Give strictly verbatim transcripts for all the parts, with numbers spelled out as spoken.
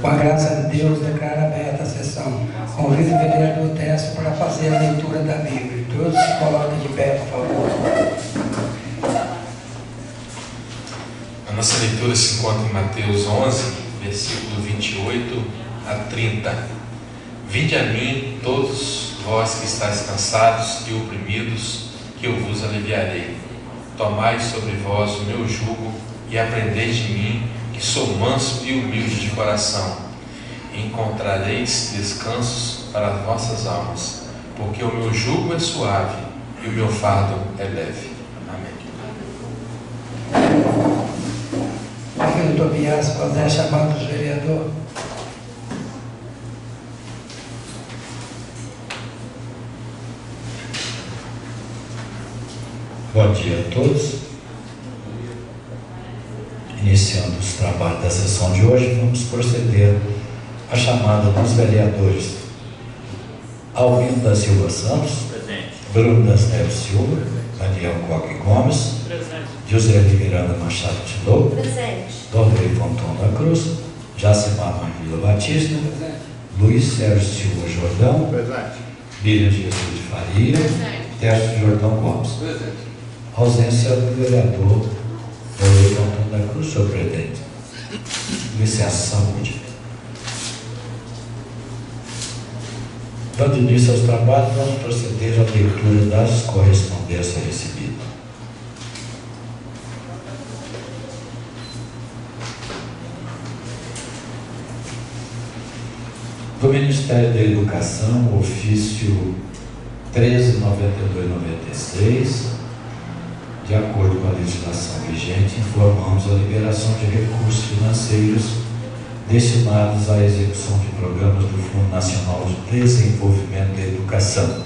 Com a graça de Deus, declaro aberta a sessão. Convido o vereador Tércio para fazer a leitura da Bíblia. Todos se coloquem de pé, por favor. A nossa leitura se encontra em Mateus onze, versículo vinte e oito a trinta. Vinde a mim, todos vós que estáis cansados e oprimidos, que eu vos aliviarei. Tomai sobre vós o meu jugo e aprendei de mim, que sou manso e humilde de coração. E encontrareis descansos para as vossas almas, porque o meu jugo é suave e o meu fardo é leve. Amém. Filho Tobias, poder chamar o vereador. Bom dia a todos. Iniciando os trabalhos da sessão de hoje, vamos proceder à chamada dos vereadores. Alvino da Silva Santos, presente. Bruno das Neves Silva, presente. Daniel Coque Gomes, presente. José Miranda Machado Tildou, presente. Dorley Fonton da Cruz, Jacimar Marvila Batista, presente. Luiz Sérgio Silva Jordão, presente. Miriam Jesus de Faria, Tércio Jordão Gomes, presente. Ausência do vereador Dorley Fonton da Cruz, senhor presidente. Licença, saúde. Dando início aos trabalhos, vamos proceder à leitura das correspondências recebidas. Do Ministério da Educação, ofício treze mil novecentos e noventa e dois noventa e seis, de acordo com a legislação vigente, informamos a liberação de recursos financeiros destinados à execução de programas do Fundo Nacional de Desenvolvimento da Educação.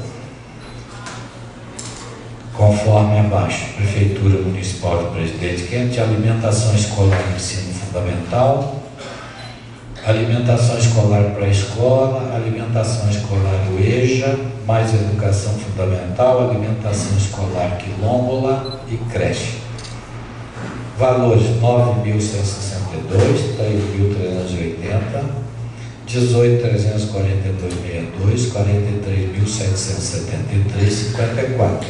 Conforme abaixo: Prefeitura Municipal de Presidente Kennedy, alimentação escolar e ensino fundamental, alimentação escolar pré-escola, alimentação escolar U E J A, mais educação fundamental, alimentação escolar quilombola e creche. Valores: nove mil cento e sessenta e dois, três mil trezentos e oitenta, dezoito mil trezentos e quarenta e dois vírgula sessenta e dois, quarenta e três mil setecentos e setenta e três vírgula cinquenta e quatro.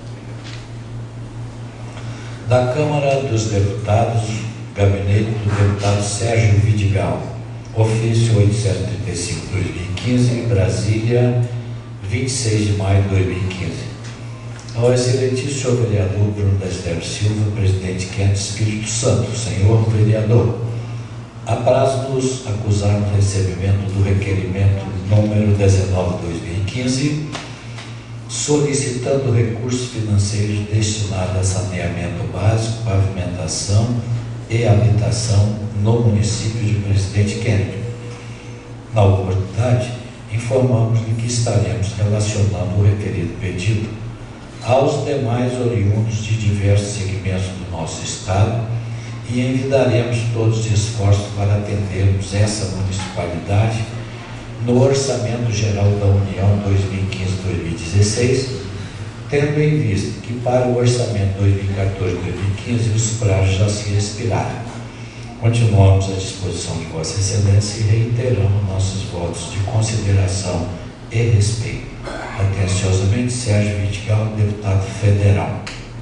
Da Câmara dos Deputados, gabinete do deputado Sérgio Vidigal, ofício oitocentos e trinta e cinco barra dois mil e quinze, Brasília, vinte e seis de maio de dois mil e quinze. Ao excelentíssimo senhor vereador Bruno das Neves Silva, presidente Kennedy, Espírito Santo. Senhor vereador, apraz-nos acusar no recebimento do requerimento número dezenove de dois mil e quinze, solicitando recursos financeiros destinados a saneamento básico, pavimentação e habitação no município de Presidente Kennedy. Na oportunidade, informamos-lhe que estaremos relacionando o referido pedido aos demais oriundos de diversos segmentos do nosso Estado e envidaremos todos os esforços para atendermos essa municipalidade no Orçamento Geral da União dois mil e quinze a dois mil e dezesseis, tendo em vista que para o Orçamento dois mil e quatorze a dois mil e quinze os prazos já se expiraram. Continuamos à disposição de Vossa Excelência e reiteramos nossos votos de consideração e respeito. Atenciosamente, Sérgio Vidigal, deputado federal.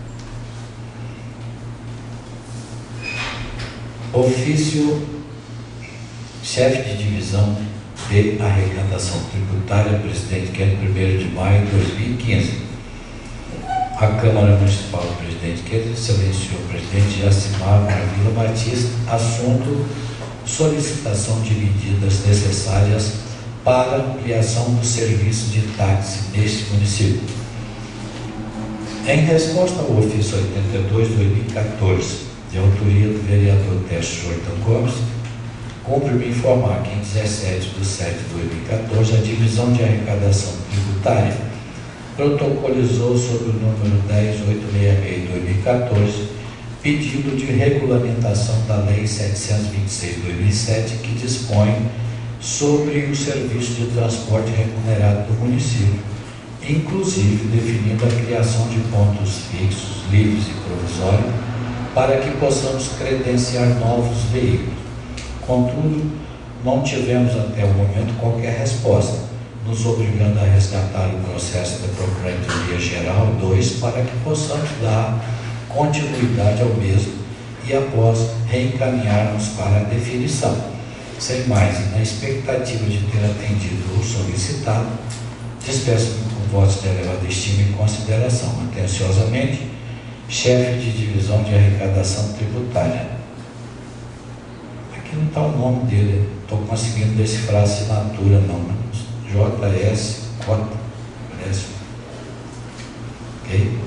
Ofício chefe de divisão de arrecadação tributária, presidente Kennedy, primeiro de maio de dois mil e quinze. A Câmara Municipal do Presidente Kennedy, excelente senhor presidente Jacimar Marvila Batista, assunto: solicitação de medidas necessárias para ampliação do serviço de táxi neste município. Em resposta ao ofício oitenta e dois de dois mil e quatorze, de autoria do vereador Tércio Jordão Gomes, cumpre-me informar que em dezessete de setembro de dois mil e quatorze, a Divisão de Arrecadação Tributária protocolizou sob o número dez mil oitocentos e sessenta e seis de dois mil e quatorze pedido de regulamentação da Lei setecentos e vinte e seis de dois mil e sete, que dispõe sobre o serviço de transporte remunerado do município, inclusive definindo a criação de pontos fixos, livres e provisórios, para que possamos credenciar novos veículos. Contudo, não tivemos até o momento qualquer resposta, nos obrigando a resgatar o processo da Procuradoria Geral dois para que possamos dar continuidade ao mesmo e após reencaminharmos para a definição. Sem mais, e na expectativa de ter atendido o solicitado, despeço-me com votos de elevada estima e consideração. Atenciosamente, chefe de divisão de arrecadação tributária. Aqui não está o nome dele, estou conseguindo decifrar a assinatura não. J S Cota, parece. Ok?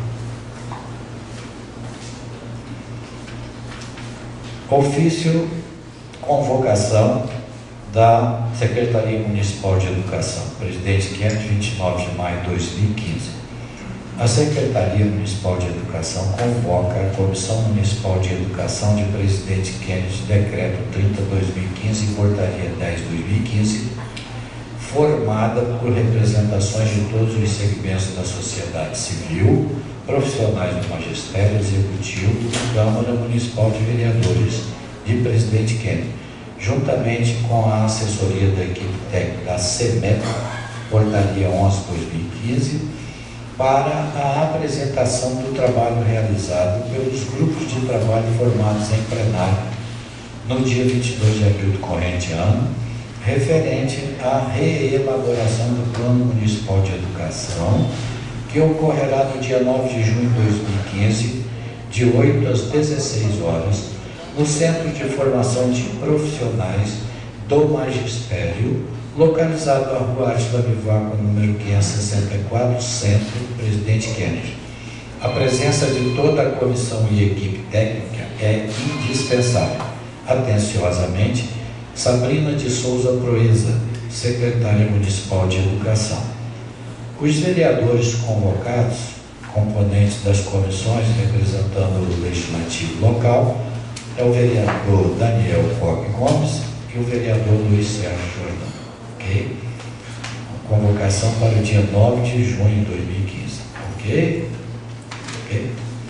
Ofício convocação da Secretaria Municipal de Educação, presidente quinhentos e vinte e nove de maio de dois mil e quinze. A Secretaria Municipal de Educação convoca a Comissão Municipal de Educação de presidente quinhentos de decreto trinta de dois mil e quinze e portaria dez de dois mil e quinze, formada por representações de todos os segmentos da sociedade civil, profissionais do magistério executivo e Câmara Municipal de Vereadores de Presidente Kennedy, juntamente com a assessoria da equipe técnica da CEMEP, portaria onze de dois mil e quinze, para a apresentação do trabalho realizado pelos grupos de trabalho formados em plenário no dia vinte e dois de abril do corrente ano, referente à reelaboração do Plano Municipal de Educação, que ocorrerá no dia nove de junho de dois mil e quinze, de oito às dezesseis horas, no Centro de Formação de Profissionais do Magistério, localizado na Rua Átila Vivaco, número quinhentos e sessenta e quatro, Centro, Presidente Kennedy. A presença de toda a comissão e equipe técnica é indispensável. Atenciosamente, Sabrina de Souza Proeza, Secretária Municipal de Educação. Os vereadores convocados, componentes das comissões representando o Legislativo local, é o vereador Daniel Coque Gomes e o vereador Luiz Sérgio Jordão. Ok? Convocação para o dia nove de junho de dois mil e quinze. Ok? Ok?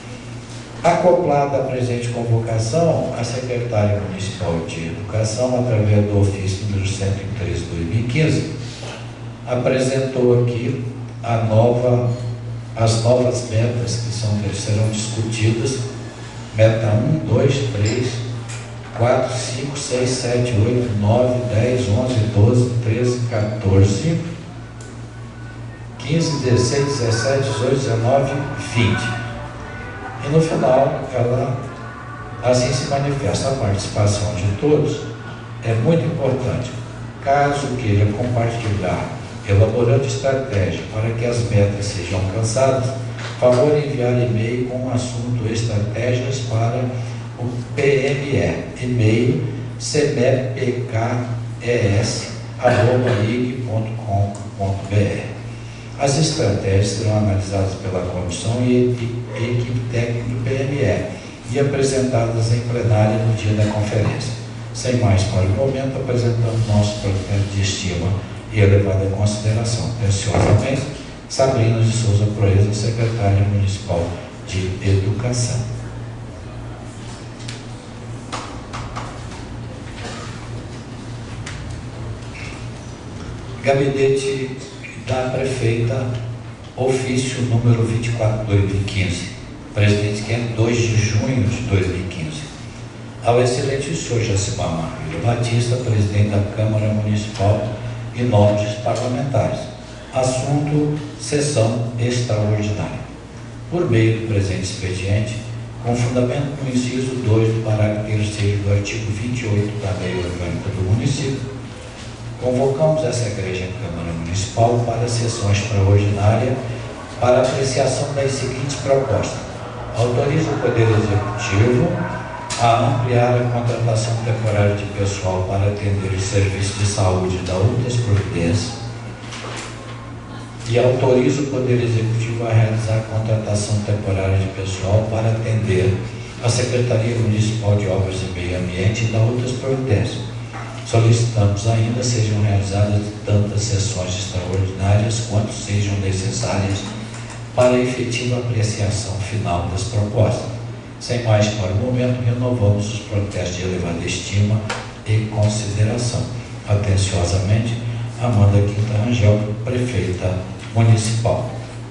Acoplada à presente convocação, a Secretária Municipal de Educação, através do ofício número cento e treze de dois mil e quinze, apresentou aqui a nova, as novas metas que, são, que serão discutidas. Meta um, dois, três, quatro, cinco, seis, sete, oito, nove, dez, onze, doze, treze, quatorze, quinze, dezesseis, dezessete, dezoito, dezenove, vinte. E no final, ela assim se manifesta. A participação de todos é muito importante. Caso queira compartilhar, elaborando estratégia para que as metas sejam alcançadas, favor enviar e-mail com o assunto estratégias para o P M E, e-mail cmepkes arroba i g ponto com ponto b r. As estratégias serão analisadas pela comissão e equipe técnica do P M E e apresentadas em plenário no dia da conferência. Sem mais para o momento, apresentamos nosso projeto de estima e elevada consideração. Atenciosamente, Sabrina de Souza Proeza, Secretária Municipal de Educação. Gabinete da Prefeita, ofício número vinte e quatro de dois mil e quinze, Presidente Kennedy, dois de junho de dois mil e quinze. Ao excelente senhor Jacimar Marquilho Batista, Presidente da Câmara Municipal e nobres parlamentares. Assunto: sessão extraordinária. Por meio do presente expediente, com fundamento no inciso dois do parágrafo terceiro do artigo vinte e oito da Lei Orgânica do Município, convocamos essa Igreja Câmara Municipal para a sessão extraordinária para apreciação das seguintes propostas. Autoriza o Poder Executivo a ampliar a contratação temporária de pessoal para atender os serviços de saúde da outras providências e autoriza o Poder Executivo a realizar a contratação temporária de pessoal para atender a Secretaria Municipal de Obras e Meio Ambiente e da outras providências. Solicitamos ainda sejam realizadas tantas sessões extraordinárias quanto sejam necessárias para a efetiva apreciação final das propostas. Sem mais para o momento, renovamos os protestos de elevada estima e consideração. Atenciosamente, Amanda Quinta Rangel, prefeita municipal.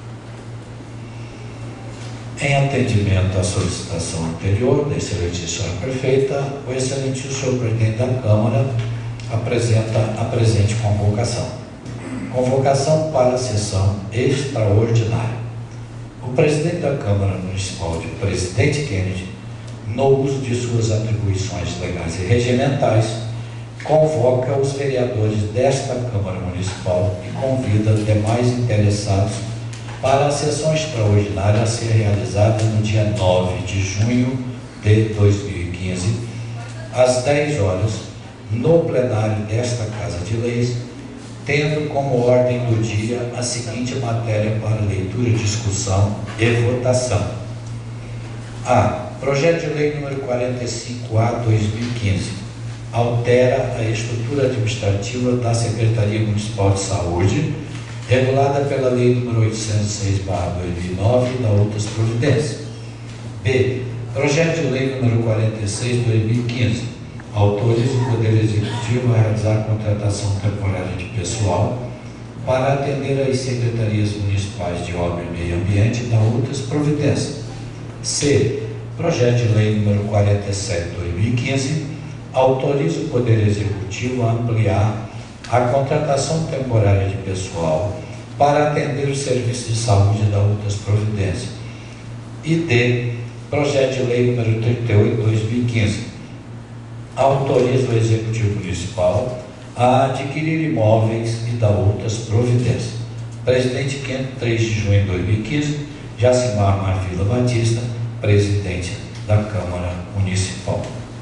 Em atendimento à solicitação anterior da excelente senhora prefeita, o excelente senhor presidente da Câmara apresenta a presente convocação. Convocação para a sessão extraordinária. O presidente da Câmara Municipal de Presidente Kennedy, no uso de suas atribuições legais e regimentais, convoca os vereadores desta Câmara Municipal e convida demais interessados para a sessão extraordinária a ser realizada no dia nove de junho de dois mil e quinze, às dez horas, no plenário desta Casa de Leis, tendo como ordem do dia a seguinte matéria para leitura, discussão e votação. A. Projeto de Lei número quarenta e cinco A dois mil e quinze altera a estrutura administrativa da Secretaria Municipal de Saúde, regulada pela Lei número oitocentos e seis barra dois mil e nove e da outras providências. B. Projeto de Lei número quarenta e seis barra dois mil e quinze autoriza o Poder Executivo a realizar a contratação temporária de pessoal para atender às Secretarias Municipais de Obra e Meio Ambiente e da outras providências. C. Projeto de Lei número quarenta e sete barra dois mil e quinze autoriza o Poder Executivo a ampliar a contratação temporária de pessoal para atender os serviços de saúde e da outras providências. E D. Projeto de Lei número trinta e oito barra dois mil e quinze autoriza o Executivo Municipal a adquirir imóveis e dar outras providências. Presidente Kennedy, três de junho de dois mil e quinze, Jacimar Marvila Batista, presidente da Câmara Municipal.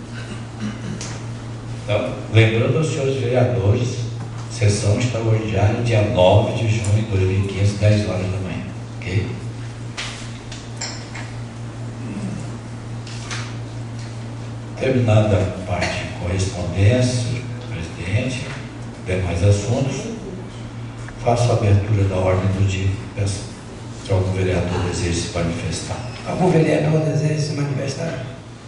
Então, lembrando aos senhores vereadores, sessão extraordinária, dia nove de junho de dois mil e quinze, dez horas da manhã. Ok? Terminada a parte de correspondência, presidente, demais assuntos, faço a abertura da ordem do dia. Peço que algum vereador deseje se manifestar. Algum vereador deseja se manifestar?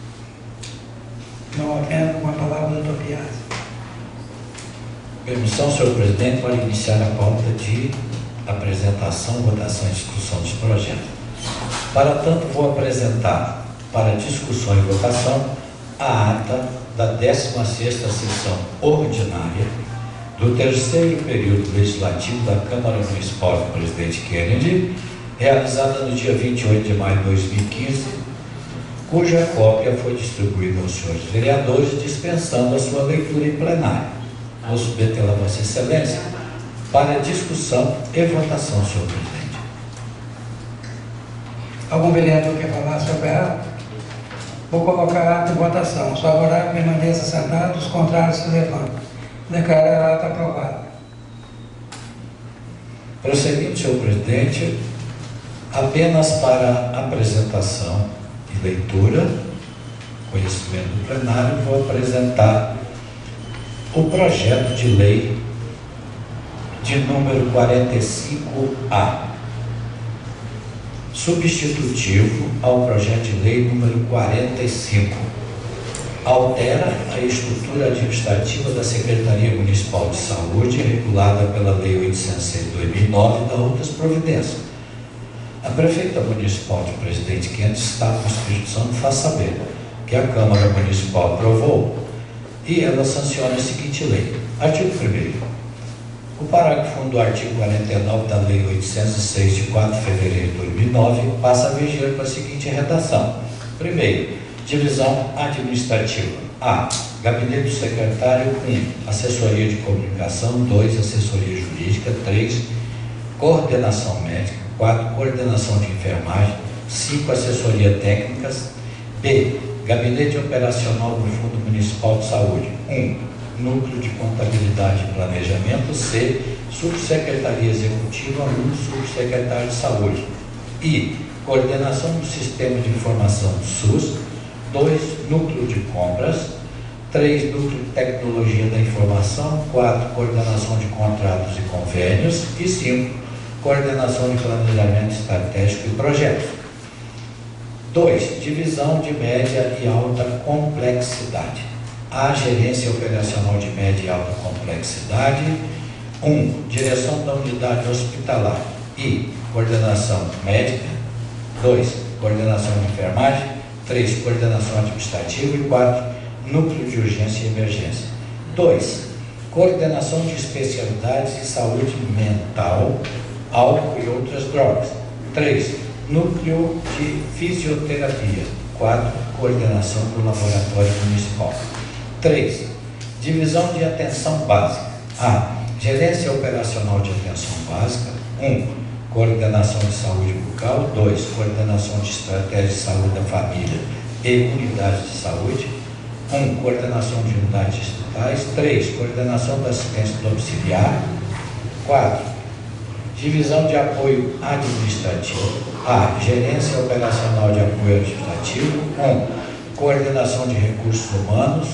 Não havendo, com a palavra do doutor Piazza. Permissão, senhor presidente, para iniciar a pauta de apresentação, votação e discussão dos projetos. Para tanto, vou apresentar para discussão e votação a ata da décima sexta sessão ordinária do terceiro período legislativo da Câmara Municipal do Presidente Kennedy, realizada no dia vinte e oito de maio de dois mil e quinze, cuja cópia foi distribuída aos senhores vereadores, dispensando a sua leitura em plenário. Vou submetê-la a Vossa Excelência para discussão e votação, senhor presidente. Algum vereador quer falar sobre a ata? Vou colocar a ata em votação. Os favoráveis permaneçam sentados, os contrários se levantam. Declaro a ata aprovada. Prosseguindo, senhor presidente, apenas para apresentação e leitura, conhecimento do plenário, vou apresentar o projeto de lei de número quarenta e cinco A, substitutivo ao projeto de lei número quarenta e cinco. Altera a estrutura administrativa da Secretaria Municipal de Saúde, regulada pela Lei oitocentos e seis barra dois mil e nove e da outras providências. A prefeita municipal de Presidente Kennedy está com a Espírito Santo, faz saber que a Câmara Municipal aprovou e ela sanciona a seguinte lei. Artigo primeiro. O parágrafo um do artigo quarenta e nove da Lei oitocentos e seis, de quatro de fevereiro de dois mil e nove, passa a viger com a seguinte redação. Primeiro, divisão administrativa. A. Gabinete do Secretário. um. Assessoria de Comunicação. dois. Assessoria Jurídica. três. Coordenação Médica. quatro. Coordenação de Enfermagem. cinco. Assessoria Técnicas. B. Gabinete Operacional do Fundo Municipal de Saúde. um. Núcleo de Contabilidade e Planejamento. C. Subsecretaria Executiva. um. Subsecretário de Saúde. I. Coordenação do Sistema de Informação do SUS. dois. Núcleo de Compras. três. Núcleo de Tecnologia da Informação. quatro. Coordenação de Contratos e Convênios. E cinco. Coordenação de Planejamento Estratégico e Projetos. dois. Divisão de média e alta complexidade. A, gerência operacional de média e alta complexidade. um. Direção da unidade hospitalar e coordenação médica. dois. Coordenação de enfermagem. três. Coordenação administrativa. E quatro. Núcleo de urgência e emergência. dois. Coordenação de especialidades em saúde mental, álcool e outras drogas. três. Núcleo de fisioterapia. quatro. Coordenação do laboratório municipal. três. Divisão de atenção básica. A. Gerência operacional de atenção básica. um. Coordenação de saúde bucal. dois. Coordenação de estratégia de saúde da família e unidades de saúde. um. Coordenação de unidades hospitais. três. Coordenação da assistência domiciliar. quatro. Divisão de apoio administrativo. A. Gerência operacional de apoio administrativo. um. Coordenação de recursos humanos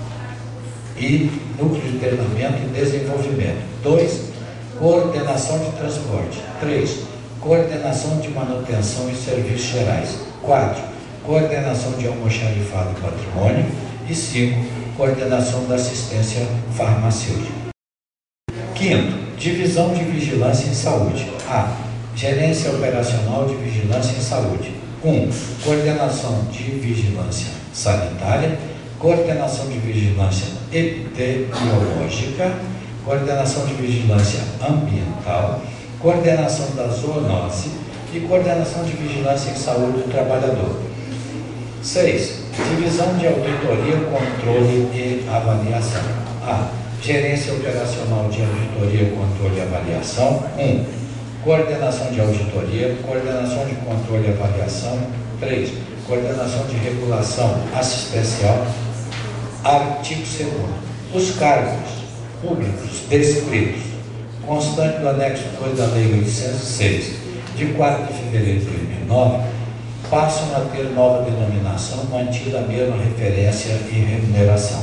e núcleo de treinamento e desenvolvimento. dois. Coordenação de transporte. três. Coordenação de manutenção e serviços gerais. quatro. Coordenação de almoxarifado e patrimônio. E cinco. Coordenação da assistência farmacêutica. Quinto, divisão de vigilância em saúde. A. Gerência operacional de vigilância em saúde. um. Coordenação de vigilância sanitária. Coordenação de vigilância epidemiológica. Coordenação de vigilância ambiental. Coordenação da zoonose e coordenação de vigilância em saúde do trabalhador. seis. Divisão de auditoria, controle e avaliação. A. Gerência operacional de auditoria, controle e avaliação. um. Coordenação de auditoria, coordenação de controle e avaliação. três. Coordenação de regulação assistencial. Artigo segundo. Os cargos públicos descritos, constante do anexo dois da Lei oitocentos e seis, de quatro de fevereiro de dois mil e nove, passam a ter nova denominação, mantida a mesma referência e remuneração.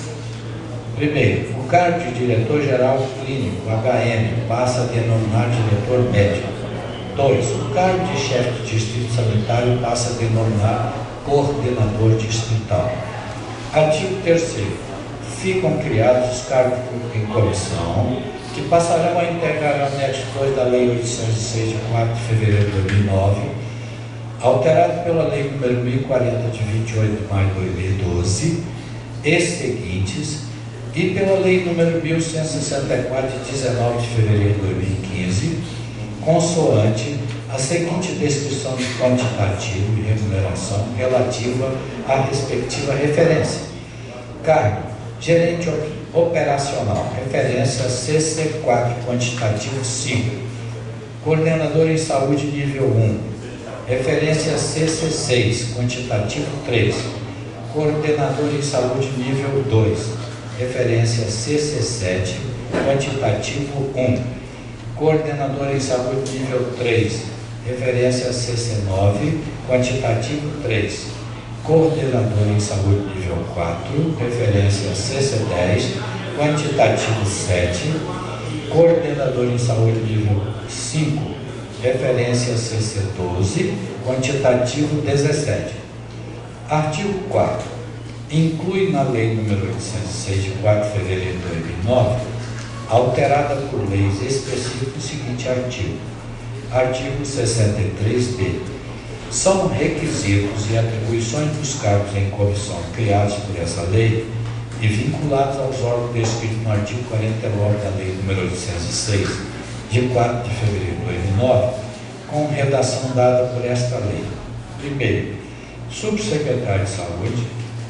Primeiro, o cargo de diretor-geral clínico, H M, passa a denominar diretor médico. dois. O cargo de chefe de distrito sanitário passa a denominar coordenador distrital. Artigo terceiro. Ficam criados os cargos públicos em comissão, que passarão a integrar o anexo dois da Lei oitocentos e seis, de quatro de fevereiro de dois mil e nove, alterado pela Lei número mil e quarenta, de vinte e oito de maio de dois mil e doze, e seguintes, e pela Lei número mil cento e sessenta e quatro, de dezenove de fevereiro de dois mil e quinze, consoante a seguinte descrição de quantitativo e remuneração relativa à respectiva referência. Cargo: gerente operacional, referência C C quatro, quantitativo cinco. Coordenador em saúde nível um, referência C C seis, quantitativo três. Coordenador em saúde nível dois, referência C C sete, quantitativo um. Coordenador em saúde nível três, referência C C nove, quantitativo três. Coordenador em saúde nível quatro, referência C C dez, quantitativo sete. Coordenador em saúde nível cinco, referência C C doze, quantitativo dezessete. Artigo quarto. Inclui na Lei número oitocentos e seis, de quatro de fevereiro de dois mil e nove, alterada por leis específicas, o seguinte artigo. Artigo sessenta e três B. São requisitos e atribuições dos cargos em comissão criados por essa lei e vinculados aos órgãos descritos no artigo quarenta e nove da Lei número oitocentos e seis, de quatro de fevereiro de dois mil e nove, com redação dada por esta lei. Primeiro, subsecretário de Saúde.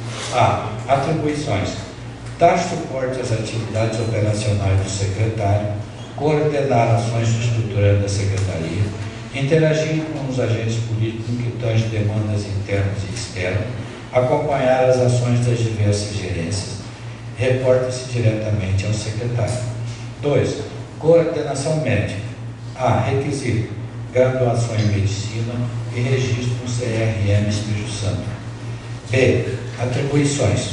A. Atribuições: dar suporte às atividades operacionais do secretário, coordenar ações estruturantes da secretaria, interagir com os agentes políticos no que tange demandas internas e externas, acompanhar as ações das diversas gerências, reporta-se diretamente ao secretário. dois. Coordenação médica. A. Requisito: graduação em medicina e registro no C R M Espírito Santo. B. Atribuições: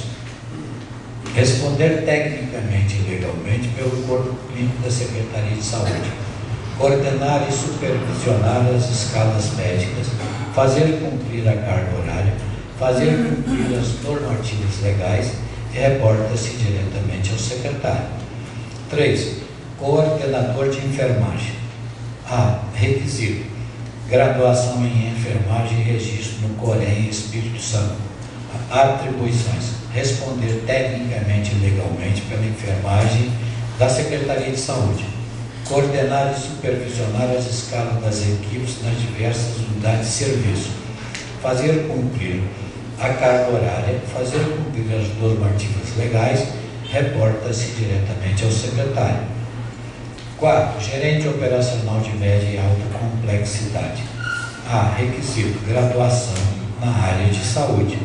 responder tecnicamente e legalmente pelo corpo clínico da Secretaria de Saúde, coordenar e supervisionar as escalas médicas, fazer cumprir a carga horária, fazer cumprir as normativas legais, e reporta-se diretamente ao secretário. três. Coordenador de enfermagem. A. Requisito: graduação em enfermagem e registro no COREN Espírito Santo. Atribuições: responder tecnicamente e legalmente pela enfermagem da Secretaria de Saúde, coordenar e supervisionar as escalas das equipes nas diversas unidades de serviço, fazer cumprir a carga horária, fazer cumprir as normativas legais, reporta-se diretamente ao secretário. quatro. Gerente operacional de média e alta complexidade. A. Requisito: graduação na área de saúde.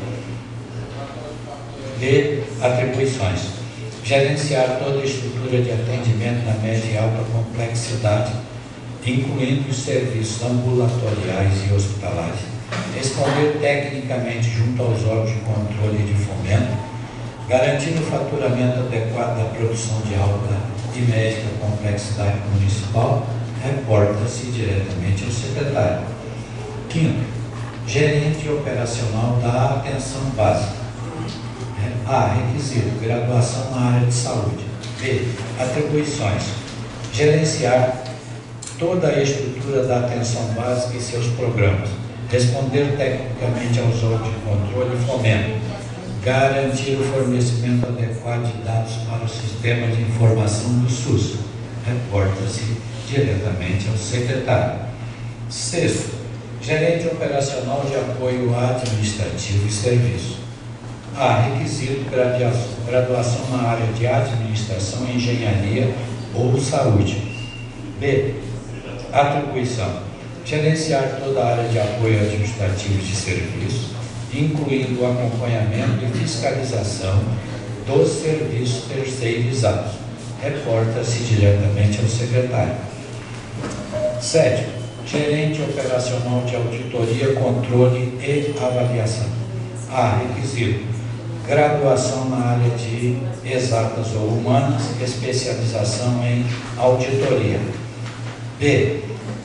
B. Atribuições: gerenciar toda a estrutura de atendimento na média e alta complexidade, incluindo os serviços ambulatoriais e hospitalares, responder tecnicamente junto aos órgãos de controle e de fomento, garantir o faturamento adequado da produção de alta e média complexidade municipal, reporta-se diretamente ao secretário. Quinto. Gerente operacional da atenção básica. A. Requisito: graduação na área de saúde. B. Atribuições: gerenciar toda a estrutura da atenção básica e seus programas, responder tecnicamente aos órgãos de controle e fomento, garantir o fornecimento adequado de dados para o sistema de informação do SUS, reporta-se diretamente ao secretário. Sexto. Gerente operacional de apoio administrativo e serviço. A. Requisito: graduação na área de administração, engenharia ou saúde. B. Atribuição: gerenciar toda a área de apoio administrativo de serviço, incluindo o acompanhamento e fiscalização dos serviços terceirizados, reporta-se diretamente ao secretário. Sétimo. Gerente operacional de auditoria, controle e avaliação. A. Requisito: graduação na área de exatas ou humanas, especialização em auditoria. B.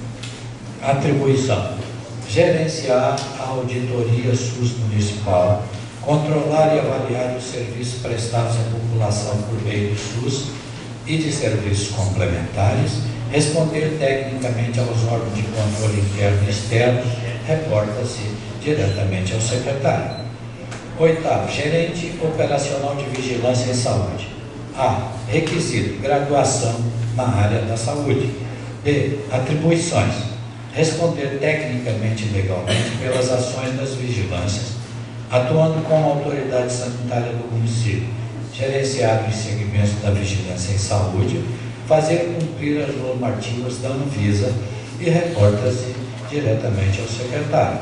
Atribuição: gerenciar a auditoria SUS municipal, controlar e avaliar os serviços prestados à população por meio do SUS e de serviços complementares, responder tecnicamente aos órgãos de controle interno e externo, reporta-se diretamente ao secretário. Oitavo. Gerente operacional de vigilância em saúde. A. Requisito: graduação na área da saúde. B. Atribuições: responder tecnicamente e legalmente pelas ações das vigilâncias, atuando como autoridade sanitária do município, gerenciar os segmentos da vigilância em saúde, fazer cumprir as normativas da Anvisa e reporta-se diretamente ao secretário.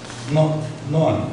Nono.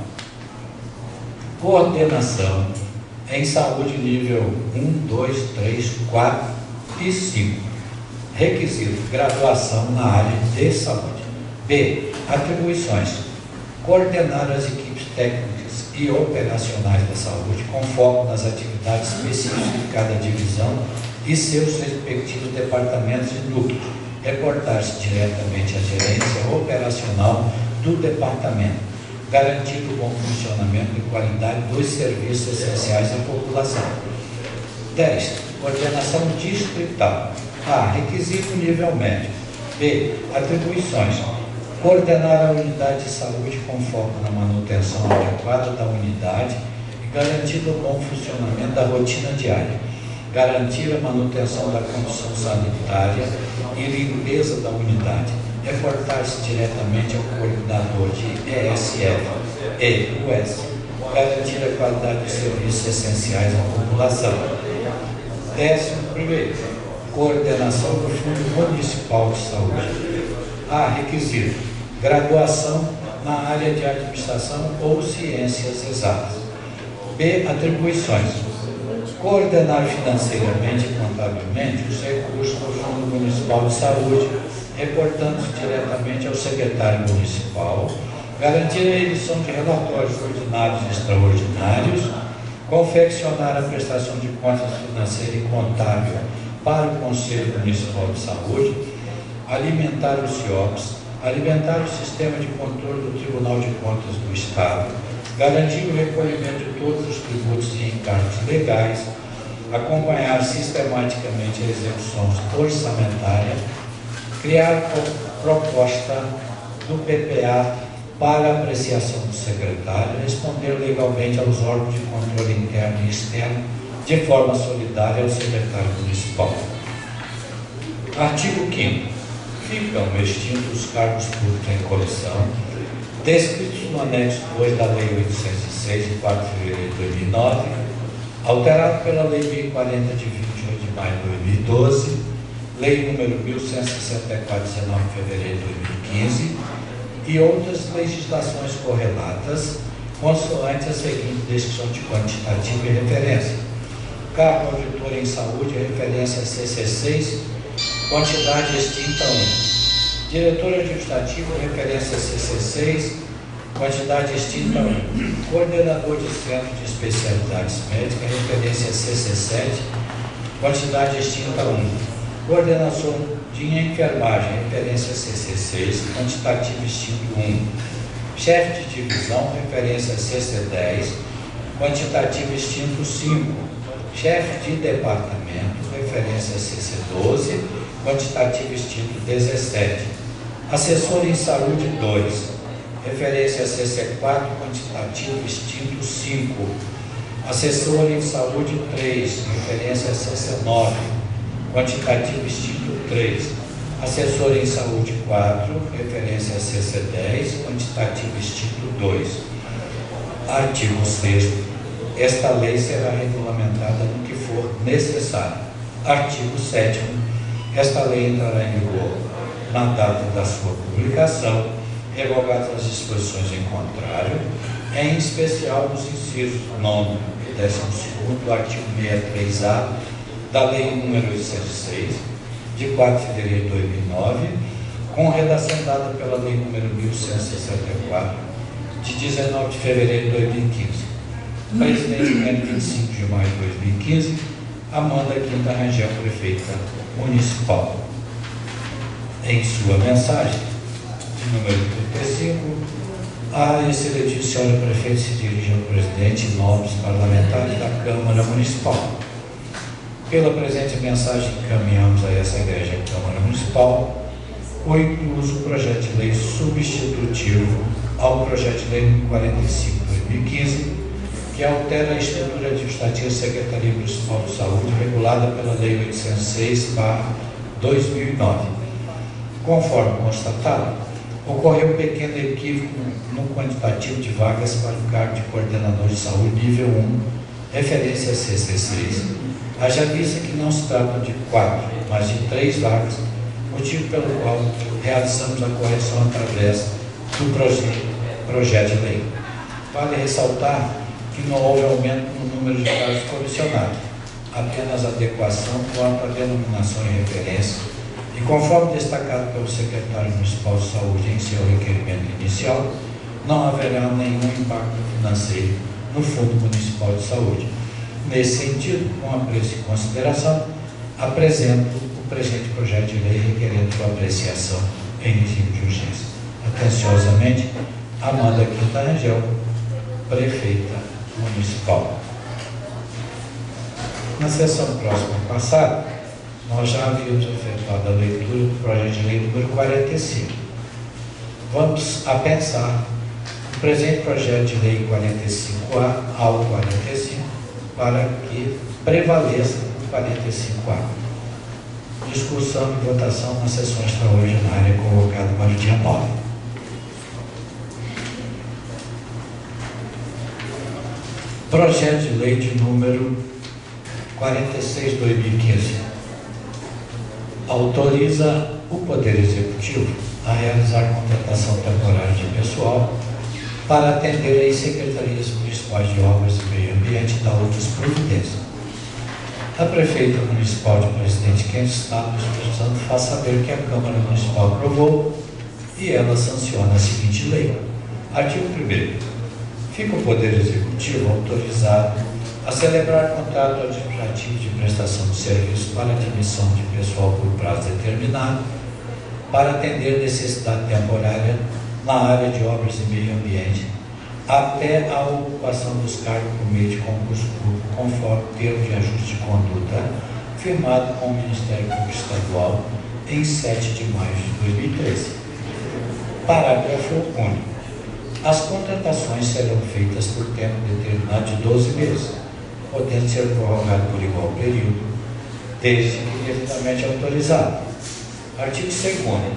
Coordenação em saúde nível um, dois, três, quatro e cinco. Requisito: graduação na área de saúde. B. Atribuições: coordenar as equipes técnicas e operacionais da saúde com foco nas atividades específicas de cada divisão e seus respectivos departamentos e núcleos, reportar-se diretamente à gerência operacional do departamento, garantir o bom funcionamento e qualidade dos serviços essenciais à população. dez. Coordenação distrital. A. Requisito: nível médio. B. Atribuições: coordenar a unidade de saúde com foco na manutenção adequada da unidade e garantir o bom funcionamento da rotina diária, garantir a manutenção da condição sanitária e limpeza da unidade, reportar-se diretamente ao coordenador de E S F e U S, garantir a qualidade dos serviços essenciais à população. Décimo primeiro. Coordenação do Fundo Municipal de Saúde. A. Requisito: graduação na área de administração ou ciências exatas. B. Atribuições: coordenar financeiramente e contabilmente os recursos do Fundo Municipal de Saúde, reportando-se diretamente ao secretário municipal, garantir a edição de relatórios ordinários e extraordinários, confeccionar a prestação de contas financeira e contábil para o Conselho Municipal de Saúde, alimentar os C I O Ps, alimentar o sistema de controle do Tribunal de Contas do Estado, garantir o recolhimento de todos os tributos e encargos legais, acompanhar sistematicamente a execução orçamentária, criar proposta do P P A para apreciação do secretário, responder legalmente aos órgãos de controle interno e externo de forma solidária ao secretário municipal. Artigo quinto. Ficam extintos os cargos públicos em comissão, descritos no anexo dois da Lei oitocentos e seis, de quatro de fevereiro de dois mil e nove, alterado pela Lei mil e quarenta, de vinte e oito de maio de dois mil e doze, Lei número mil cento e sessenta e quatro, de dezenove de fevereiro de dois mil e quinze, e outras legislações correlatas, consoante a seguinte descrição de quantitativo e referência. Cargo auditor em saúde, referência C C seis, quantidade extinta um. Diretor administrativo, referência C C seis, quantidade extinta um. Coordenador de centro de especialidades médicas, referência C C sete, quantidade extinta um. Coordenação de enfermagem, referência C C seis, quantitativo extinto um. Chefe de divisão, referência C C dez, quantitativo extinto cinco. Chefe de departamento, referência C C doze, quantitativo extinto dezessete. Assessor em saúde dois, referência C C quatro, quantitativo extinto cinco. Assessor em saúde três, referência C C nove, quantitativo extinto três. Assessor em saúde quatro, referência C C dez, quantitativo extinto dois. Artigo sexto. Esta lei será regulamentada no que for necessário. Artigo sétimo. Esta lei entrará em vigor na data da sua publicação, revogadas as disposições em contrário, em especial nos incisos nono e décimo segundo do artigo sessenta e três A da Lei número oitocentos e seis, de quatro de fevereiro de dois mil e nove, com redação dada pela Lei número mil cento e sessenta e quatro, de dezenove de fevereiro de dois mil e quinze. Presidente, vinte e cinco de maio de dois mil e quinze, Amanda Quinta Rangel, prefeita municipal. Em sua mensagem, de número trinta e cinco, a excelentíssima senhora prefeita se dirige ao presidente e nobres parlamentares da Câmara Municipal. Pela presente mensagem, encaminhamos a essa igreja Câmara Municipal o incluso projeto de lei substitutivo ao projeto de lei quarenta e cinco de dois mil e quinze, que altera a estrutura administrativa da Secretaria Municipal de Saúde, regulada pela Lei oitocentos e seis barra dois mil e nove. Conforme constatado, ocorreu um pequeno equívoco no quantitativo de vagas para o cargo de coordenador de saúde nível um, referência C C seis, haja vista que não se trata de quatro, mas de três vagas, motivo pelo qual realizamos a correção através do proje- projeto de lei. Vale ressaltar que não houve aumento no número de cargos comissionados, apenas adequação quanto à denominação e referência, e conforme destacado pelo secretário municipal de saúde em seu requerimento inicial, não haverá nenhum impacto financeiro no Fundo Municipal de Saúde. Nesse sentido, com apreço e consideração, apresento o presente projeto de lei requerendo sua apreciação em regime de urgência. Atenciosamente, Amanda Quinta Rangel, prefeita municipal. Na sessão próxima passada, nós já havíamos efetuado a leitura do projeto de lei número quarenta e cinco. Vamos a pensar o presente projeto de lei quarenta e cinco A ao quarenta e cinco para que prevaleça o quarenta e cinco A. Discussão e votação na sessão extraordinária convocada para o dia nove. Projeto de lei de número quarenta e seis de dois mil e quinze autoriza o Poder Executivo a realizar contratação temporária de pessoal para atender às secretarias municipais de obras e meio ambiente e dar outras providências. A prefeita municipal de Presidente Kennedy está nos Espírito faz saber que a Câmara Municipal aprovou e ela sanciona a seguinte lei. Artigo primeiro. Fica o Poder Executivo autorizado a celebrar contrato administrativo de prestação de serviço para admissão de pessoal por prazo determinado para atender necessidade temporária na área de obras e meio ambiente, até a ocupação dos cargos por meio de concurso público, conforme termo de ajuste de conduta firmado com o Ministério Público Estadual em sete de maio de dois mil e treze. Parágrafo único. As contratações serão feitas por tempo determinado de doze meses, podendo ser prorrogado por igual período, desde que devidamente autorizado. Artigo segundo.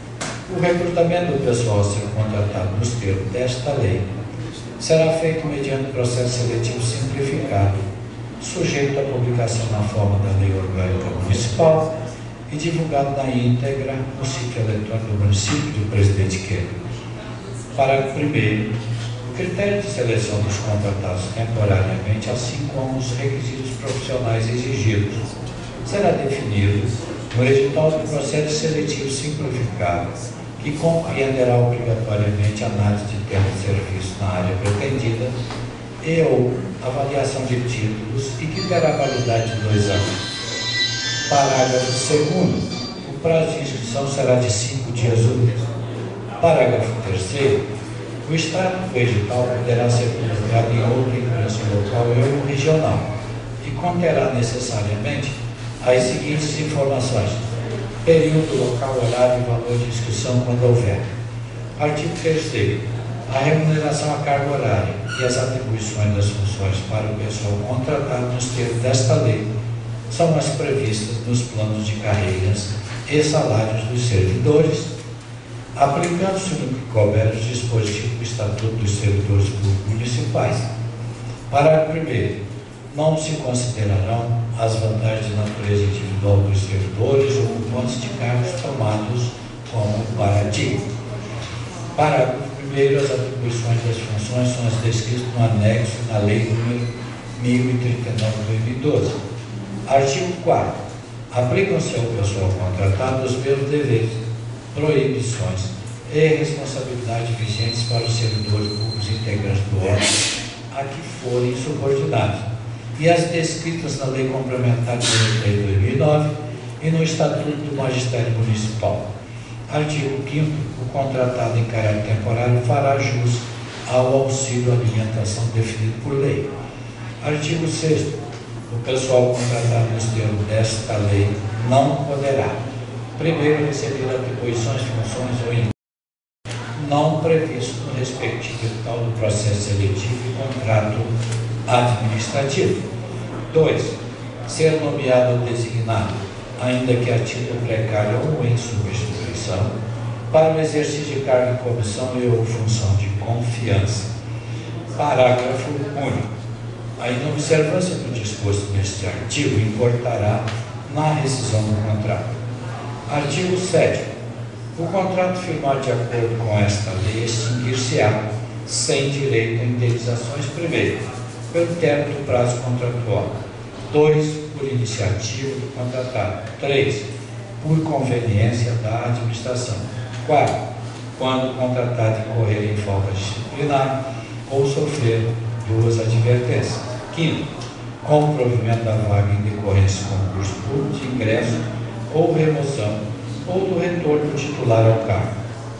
O recrutamento do pessoal a ser contratado nos termos desta lei será feito mediante processo seletivo simplificado, sujeito à publicação na forma da Lei Orgânica Municipal e divulgado na íntegra no sítio eletrônico do município do Presidente Kennedy. Parágrafo primeiro. O critério de seleção dos contratados temporariamente, assim como os requisitos profissionais exigidos, será definido no edital do processo seletivo simplificado, que compreenderá obrigatoriamente análise de termos de serviço na área pretendida e ou avaliação de títulos e que terá validade de dois anos. Parágrafo segundo. O prazo de inscrição será de cinco dias úteis. Parágrafo terceiro. O extrato do edital poderá ser publicado em outra imprensa local ou regional e conterá necessariamente as seguintes informações: período, local, horário e valor de inscrição quando houver. Artigo terceiro. A remuneração a carga horária e as atribuições das funções para o pessoal contratado nos termos desta lei são as previstas nos planos de carreiras e salários dos servidores, aplicando-se no que couber os dispositivos do Estatuto dos Servidores Públicos Municipais. Parágrafo primeiro. Não se considerarão as vantagens de natureza individual dos servidores ou ocupantes de cargos tomados como paradigma. Parágrafo primeiro. As atribuições das funções são as descritas no anexo na Lei número mil e trinta e nove de dois mil e doze. Artigo quarto. Aplicam-se ao pessoal contratado os mesmos deveres, proibições e responsabilidades vigentes para os servidores públicos integrantes do órgão a que forem subordinados, e as descritas na Lei Complementar de dois mil e nove e no Estatuto do Magistério Municipal. Artigo quinto. O contratado em caráter temporário fará jus ao auxílio alimentação definido por lei. Artigo sexto. O pessoal contratado nos termos desta lei não poderá: primeiro, receber atribuições, funções ou in... não previsto no respectivo edital do processo seletivo e contrato administrativo. dois. Ser nomeado ou designado, ainda que a título precário ou em substituição, para o exercício de cargo em comissão e ou função de confiança. Parágrafo único. A inobservância do disposto neste artigo importará na rescisão do contrato. Artigo sétimo. O contrato firmado de acordo com esta lei extinguir-se-á sem direito a indenizações, primeiro, pelo término do prazo contratual; dois, por iniciativa do contratado; três, por conveniência da administração; quatro, quando o contratado incorrer em falta disciplinar ou sofrer duas advertências; quinto, com o provimento da vaga em decorrência de concurso público de ingresso ou remoção ou do retorno do titular ao cargo.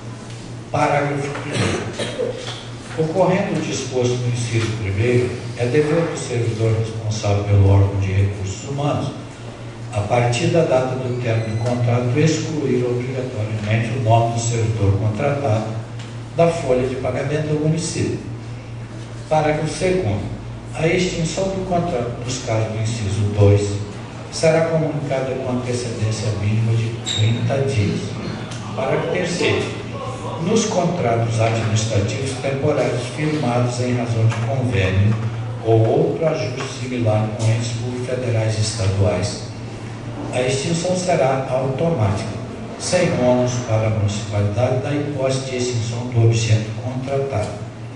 Parágrafo primeiro. Ocorrendo o disposto no inciso primeiro, é dever do servidor responsável pelo órgão de recursos humanos, a partir da data do término do contrato, excluir obrigatoriamente o nome do servidor contratado da folha de pagamento do município. Parágrafo segundo. A extinção do contrato nos casos do inciso dois será comunicada com antecedência mínima de trinta dias. Parágrafo terceiro. Nos contratos administrativos temporários firmados em razão de convênio ou outro ajuste similar com entes públicos federais e estaduais, a extinção será automática, sem ônus para a municipalidade da hipótese de extinção do objeto contratado.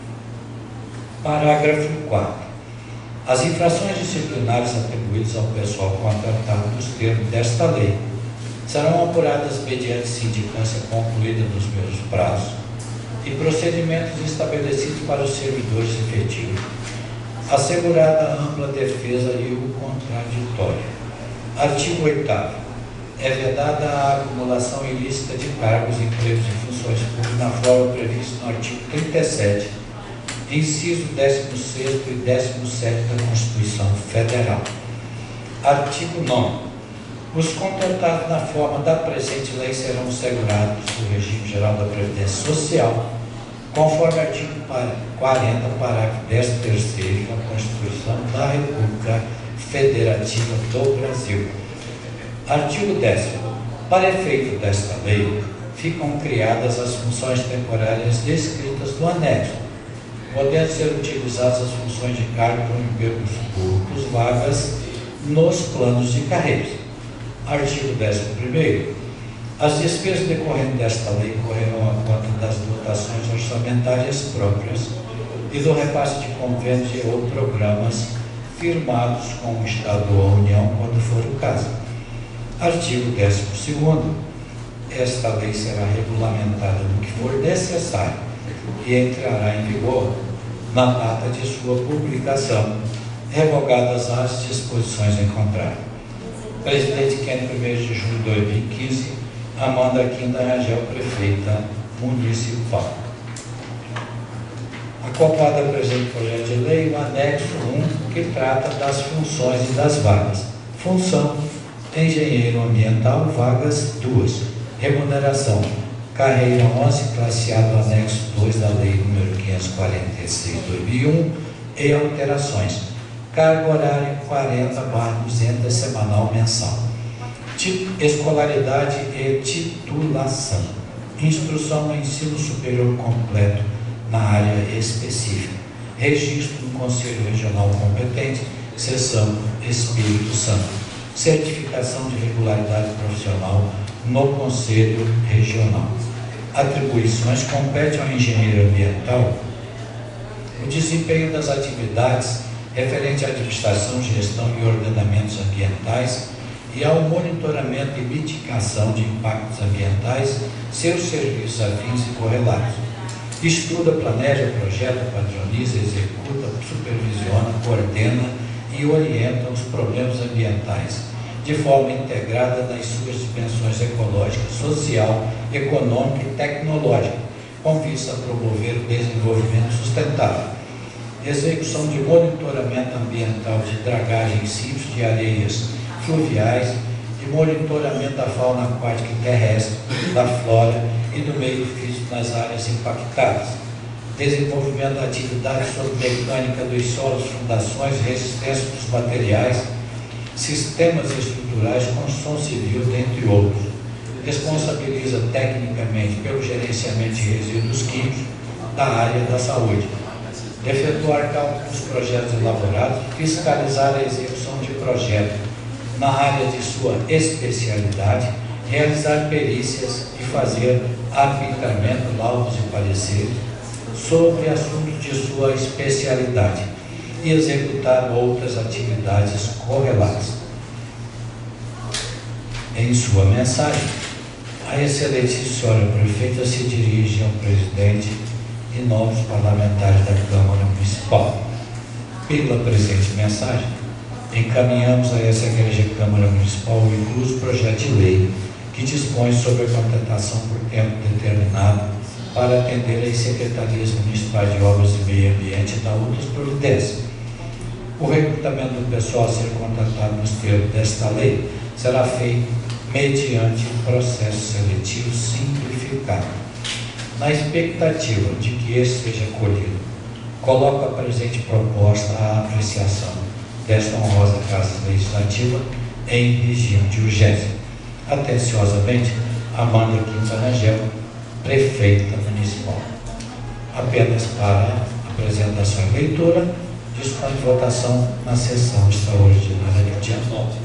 Parágrafo quarto. As infrações disciplinares atribuídas ao pessoal contratado nos termos desta lei serão apuradas mediante sindicância concluída nos mesmos prazos e procedimentos estabelecidos para os servidores efetivos, assegurada a ampla defesa e o contraditório. Artigo oitavo. É vedada a acumulação ilícita de cargos, empregos e funções públicas na forma prevista no artigo trinta e sete inciso décimo sexto e décimo sétimo da Constituição Federal. Artigo nono. Os contratados na forma da presente lei serão segurados no regime geral da Previdência Social, conforme artigo quarenta, parágrafo décimo terceiro da Constituição da República Federativa do Brasil. Artigo décimo. Para efeito desta lei, ficam criadas as funções temporárias descritas no anexo, podendo ser utilizadas as funções de cargo por empregos públicos vagas nos planos de carreiras. Artigo décimo primeiro. As despesas decorrentes desta lei correrão à conta das dotações orçamentárias próprias e do repasse de convênios e ou programas firmados com o Estado ou a União, quando for o caso. Artigo décimo segundo. Esta lei será regulamentada no que for necessário e entrará em vigor na data de sua publicação, revogadas as disposições em contrário. Presidente Kennedy, primeiro de julho de dois mil e quinze, Amanda Quinta Rangel, prefeita municipal. Acoplado ao presente projeto de lei, o anexo um, que trata das funções e das vagas. Função: engenheiro ambiental, vagas duas. Remuneração: carreira onze, classe A do anexo dois da lei número quinhentos e quarenta e seis de dois mil e um, e alterações: carga horária quarenta barra duzentos, semanal, mensal. Escolaridade e titulação: instrução no ensino superior completo na área específica. Registro no Conselho Regional competente, seção Espírito Santo. Certificação de regularidade profissional no Conselho Regional. Atribuições: compete ao engenheiro ambiental o desempenho das atividades referente à administração, gestão e ordenamentos ambientais e ao monitoramento e mitigação de impactos ambientais, seus serviços afins e correlatos. Estuda, planeja, projeta, padroniza, executa, supervisiona, coordena e orienta os problemas ambientais de forma integrada nas suas dimensões ecológica, social, econômica e tecnológica, com vista a promover o desenvolvimento sustentável. Execução de monitoramento ambiental de dragagem em sítios de areias fluviais, de monitoramento da fauna aquática e terrestre, da flora e do meio físico nas áreas impactadas. Desenvolvimento da atividade sobre mecânica dos solos, fundações, resistência dos materiais, sistemas estruturais, construção civil, dentre outros. Responsabiliza tecnicamente pelo gerenciamento de resíduos químicos da área da saúde. Efetuar cálculo dos projetos elaborados, fiscalizar a execução de projetos na área de sua especialidade, realizar perícias e fazer arbitramento, laudos e pareceres sobre assuntos de sua especialidade e executar outras atividades correlatas. Em sua mensagem, a excelente senhora prefeita se dirige ao presidente e novos parlamentares da Câmara Municipal. Pela presente mensagem, encaminhamos a essa Igreja Câmara Municipal o incluso projeto de lei que dispõe sobre a contratação por tempo determinado para atender às secretarias municipais de obras e meio ambiente e da outras providências. O recrutamento do pessoal a ser contratado nos termos desta lei será feito mediante um processo seletivo simplificado. Na expectativa de que este seja acolhido, coloco a presente proposta à apreciação desta honrosa Casa Legislativa em regime de urgência. Atenciosamente, Amanda Quinta Rangel, prefeita municipal. Apenas para apresentação e leitura, dispõe de votação na sessão extraordinária do dia nove.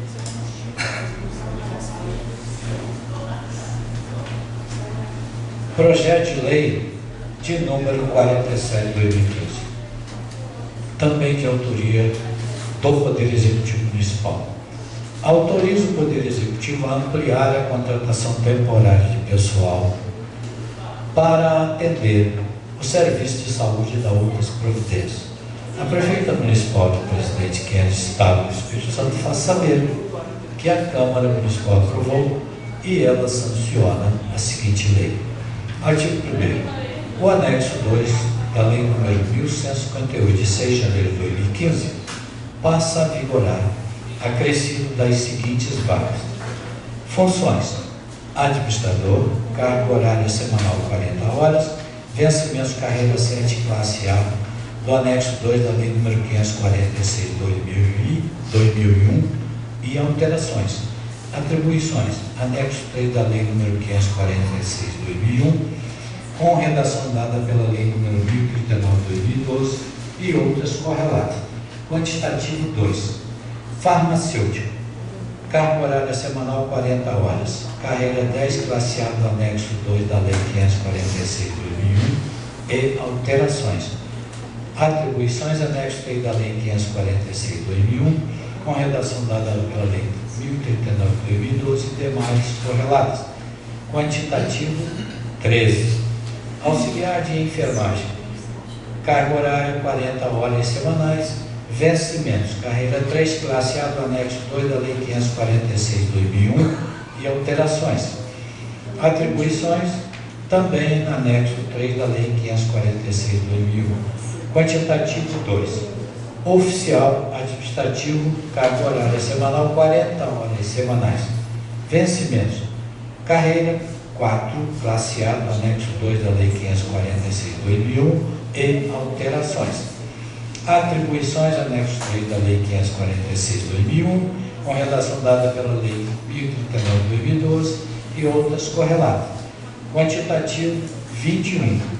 Projeto de lei de número quarenta e sete de dois mil e quinze, também de autoria do Poder Executivo Municipal. Autoriza o Poder Executivo a ampliar a contratação temporária de pessoal para atender o serviço de saúde e da outras providências. A prefeita municipal do presidente Kennedy, Estado do Espírito Santo, faz saber que a Câmara Municipal aprovou e ela sanciona a seguinte lei. Artigo primeiro. O anexo dois da Lei número mil cento e cinquenta e oito, de seis de janeiro de dois mil e quinze, passa a vigorar, acrescido das seguintes vagas. Funções: administrador, carga horária semanal quarenta horas, vencimentos carreira sete classe A, do anexo dois da Lei número quinhentos e quarenta e seis de dois mil e um e alterações. Atribuições: anexo três da Lei número quinhentos e quarenta e seis de dois mil e um, com redação dada pela Lei número mil e trinta e nove de dois mil e doze e outras correlatas. Quantitativo dois. Farmacêutico. Carga horária semanal quarenta horas. Carreira dez classe A do anexo dois da Lei quinhentos e quarenta e seis de dois mil e um e alterações. Atribuições: anexo três da Lei quinhentos e quarenta e seis de dois mil e um, com redação dada pela Lei mil e trinta e nove de dois mil e doze e demais correlatas. Quantitativo treze. Auxiliar de enfermagem. Carga horária quarenta horas semanais. Vencimentos: carreira três classe A do anexo dois da Lei quinhentos e quarenta e seis de dois mil e um e alterações. Atribuições: também no anexo três da Lei quinhentos e quarenta e seis de dois mil e um. Quantitativo dois. Oficial administrativo, carga horária semanal quarenta horas semanais. Vencimentos: carreira quatro classe A do anexo dois da Lei quinhentos e quarenta e seis de dois mil e um e alterações. Atribuições: anexo três da Lei quinhentos e quarenta e seis de dois mil e um, com redação dada pela Lei mil e trinta e nove de dois mil e doze e outras correlatas. Quantitativo vinte e um.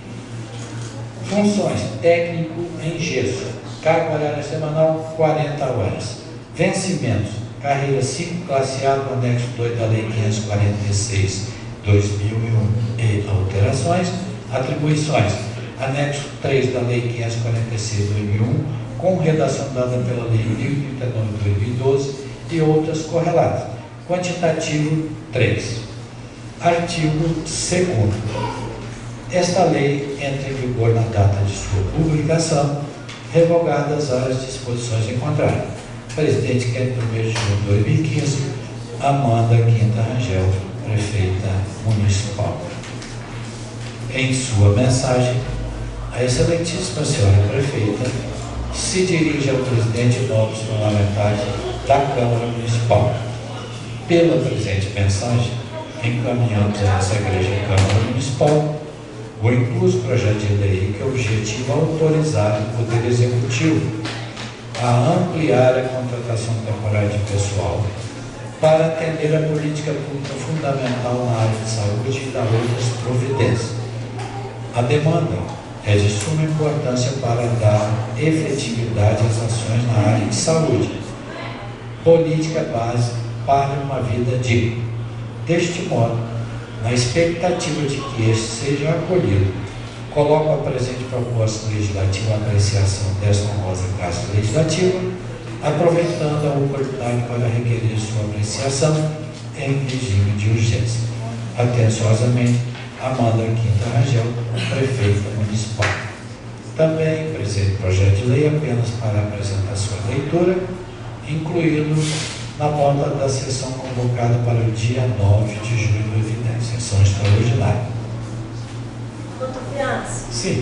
Funções: técnico em gesso. Carga horária semanal quarenta horas. Vencimentos: carreira cinco classe A do anexo dois da Lei quinhentos e quarenta e seis de dois mil e um e alterações. Atribuições: anexo três da Lei quinhentos e quarenta e seis de dois mil e um, com redação dada pela Lei mil e trinta e nove de dois mil e doze e outras correlatas. Quantitativo três. Artigo segundo. Esta lei entra em vigor na data de sua publicação, revogadas as disposições em contrário. Presidente, que é do primeiro de junho de dois mil e quinze, Amanda Quinta Rangel, prefeita municipal. Em sua mensagem, a excelentíssima senhora prefeita se dirige ao presidente e novos parlamentares da Câmara Municipal. Pela presente mensagem, encaminhamos a essa Igreja Câmara Municipal o incluso projeto de lei que objetiva autorizar o Poder Executivo a ampliar a contratação temporária de pessoal para atender a política pública fundamental na área de saúde e dar outras providências. A demanda é de suma importância para dar efetividade às ações na área de saúde, política base para uma vida digna. Deste modo, na expectativa de que este seja acolhido, coloco a presente proposta legislativa à apreciação desta honrosa Casa Legislativa, aproveitando a oportunidade para requerer sua apreciação em regime de urgência. Atenciosamente, Amanda Quinta Rangel, prefeita municipal. Também presente projeto de lei apenas para apresentação e leitura, incluído na pauta da sessão convocada para o dia nove de julho de dois mil e dez, sessão extraordinária. Doutor Fiança. Sim.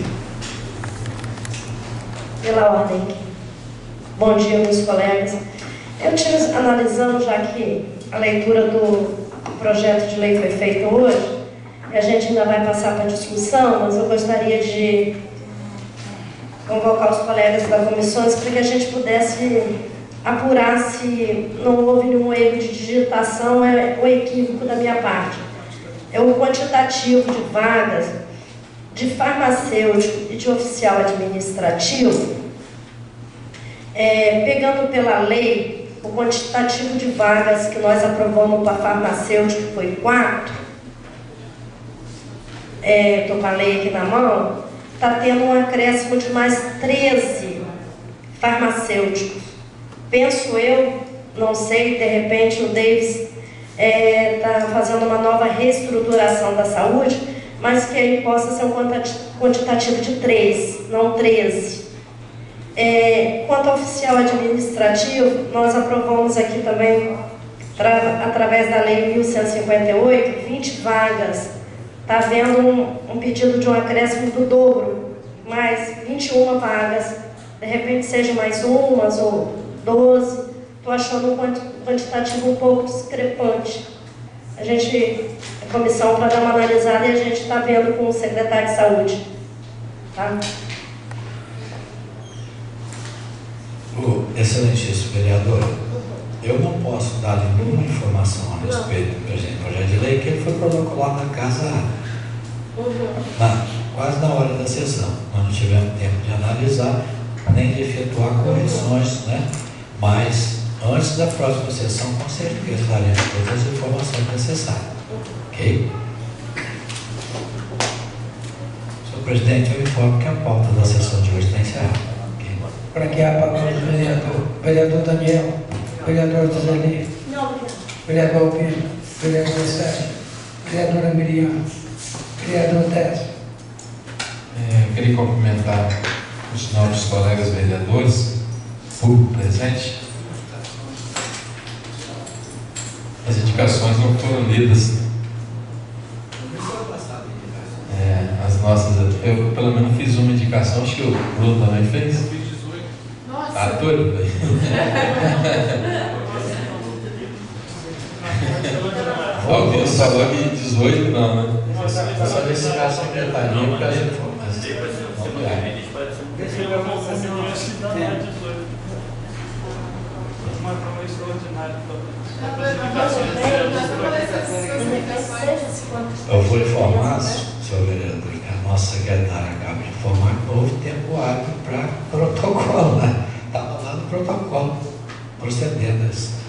Pela ordem. Bom dia, meus colegas. Eu estive analisando, já que a leitura do projeto de lei foi feita hoje, e a gente ainda vai passar para discussão, mas eu gostaria de convocar os colegas das comissões para que a gente pudesse apurar se não houve nenhum erro de digitação ou equívoco da minha parte. É o quantitativo de vagas de farmacêutico e de oficial administrativo, é, pegando pela lei, o quantitativo de vagas que nós aprovamos para farmacêutico foi quatro, estou é, com a lei aqui na mão, está tendo um acréscimo de mais treze farmacêuticos. Penso eu, não sei, de repente o Davis está é, fazendo uma nova reestruturação da saúde, mas que aí possa ser um quantitativo de três, não treze. É, quanto ao oficial administrativo, nós aprovamos aqui também, através da lei mil cento e cinquenta e oito, vinte vagas. Está havendo um, um pedido de um acréscimo do dobro, mais vinte e uma vagas, de repente seja mais umas ou doze. Estou achando um quantitativo um pouco discrepante. A gente, a comissão, para dar uma analisada, e a gente está vendo com o secretário de saúde. Tá? Oh, excelentíssimo vereador, eu não posso dar nenhuma informação a respeito do presente projeto de lei, que ele foi protocolado na casa na, quase na hora da sessão. Nós não tivemos tempo de analisar, nem de efetuar correções, né? Mas antes da próxima sessão, com certeza, daremos todas as informações necessárias. Ok? Senhor presidente, eu informo que a pauta da sessão de hoje está encerrada. Okay? Para que a palavra do vereador, vereador Daniel, vereador Giseli, vereador Pino, vereador Sérgio, vereadora Miriam, vereador Tess. É, eu queria cumprimentar os novos colegas vereadores, público presente. As indicações não foram lidas. É, as nossas, eu pelo menos fiz uma indicação, acho que o Bruno também fez. Tá doido, velho? Alguém falou que dezoito não, né? Vou solicitar a secretaria para as informações. Vamos lá. Eu vou informar, senhor vereador, que a nossa secretária acaba de informar que houve tempo hábil para protocolar. Estava lá no protocolo, procedendo a isso.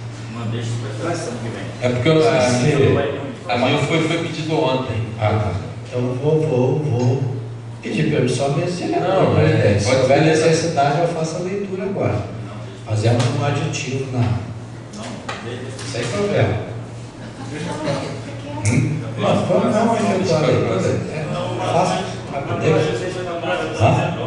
É porque eu, a, minha, a minha foi, foi pedido ontem. Ah, tá. Então eu vou, vou, vou pedir permissão ao mesmo diretor. Não, presidente. é, Se pode houver ser. necessidade, eu faço a leitura agora. Fazemos um aditivo na. Sem problema. Hum? Nós vamos dar uma efetuar a leitura. É, faça. Hã?